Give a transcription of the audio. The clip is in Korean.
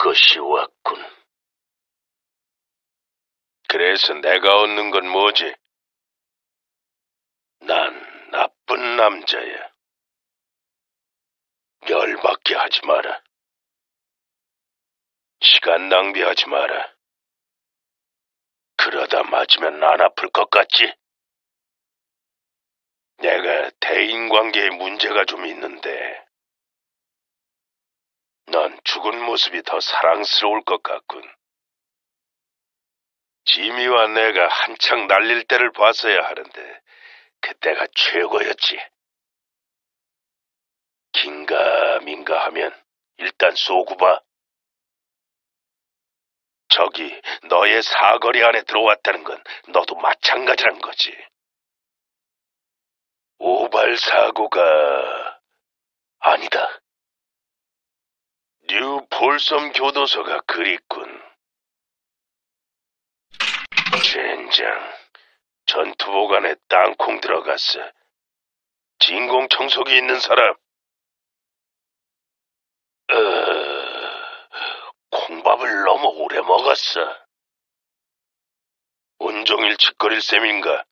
것이 왔군. 그래서 내가 얻는 건 뭐지? 난 나쁜 남자야. 열받게 하지 마라. 시간 낭비하지 마라. 그러다 맞으면 안 아플 것 같지? 내가 대인관계에 문제가 좀 있는데, 넌 죽은 모습이 더 사랑스러울 것 같군. 지미와 내가 한창 날릴 때를 봤어야 하는데, 그때가 최고였지. 긴가민가 하면 일단 쏘고 봐. 적이 너의 사거리 안에 들어왔다는 건 너도 마찬가지란 거지. 오발 사고가 아니다. 뉴 폴섬 교도소가 그립군. 젠장, 전투복 안에 땅콩 들어갔어. 진공 청소기 있는 사람. 콩밥을 너무 오래 먹었어. 온종일 짓거릴 셈인가?